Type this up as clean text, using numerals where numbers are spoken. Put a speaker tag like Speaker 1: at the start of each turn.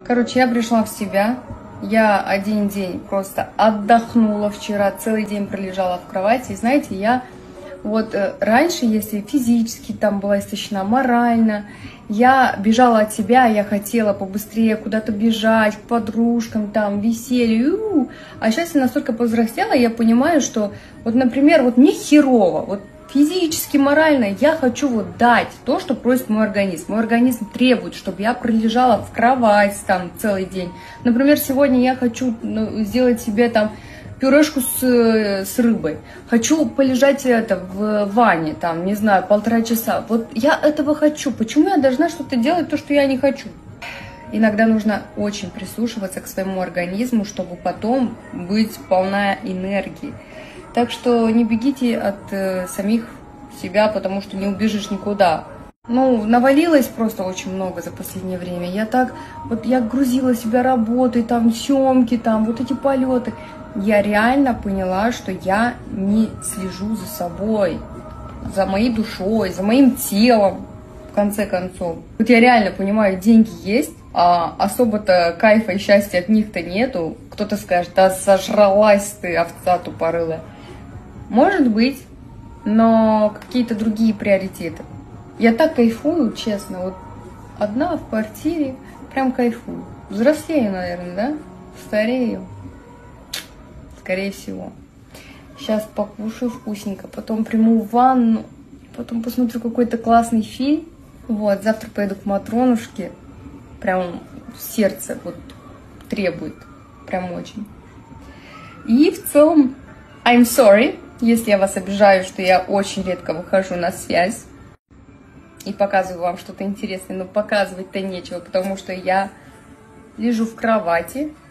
Speaker 1: Короче, я пришла в себя. Я один день просто отдохнула вчера, целый день пролежала в кровати. И знаете, я вот раньше, если физически там была истощена, морально, я бежала от себя, я хотела побыстрее куда-то бежать, к подружкам, там, веселье. А сейчас я настолько повзрослела, я понимаю, что, вот, например, вот мне херово, вот физически, морально я хочу вот дать то, что просит мой организм. Мой организм требует, чтобы я пролежала в кровать там целый день. Например, сегодня я хочу сделать себе там пюрешку с рыбой. Хочу полежать в ванне, там, не знаю, 1,5 часа. Вот я этого хочу. Почему я должна что-то делать, то, что я не хочу? Иногда нужно очень прислушиваться к своему организму, чтобы потом быть полна энергии. Так что не бегите от самих себя, потому что не убежишь никуда. Ну, навалилось просто очень много за последнее время. Я грузила себя работой, там, съемки, там, вот эти полеты. Я реально поняла, что я не слежу за собой, за моей душой, за моим телом, в конце концов. Вот я реально понимаю, деньги есть, а особо-то кайфа и счастья от них-то нету. Кто-то скажет, да сожралась ты, овца тупорылая. Может быть, но какие-то другие приоритеты. Я так кайфую, честно, вот одна в квартире, прям кайфую. Взрослею, наверное, да? Старею. Скорее всего. Сейчас покушаю вкусненько, потом приму ванну, потом посмотрю какой-то классный фильм. Вот, завтра поеду к Матронушке. Прям сердце вот требует. Прям очень. И в целом, I'm sorry, если я вас обижаю, что я очень редко выхожу на связь и показываю вам что-то интересное, но показывать-то нечего, потому что я лежу в кровати,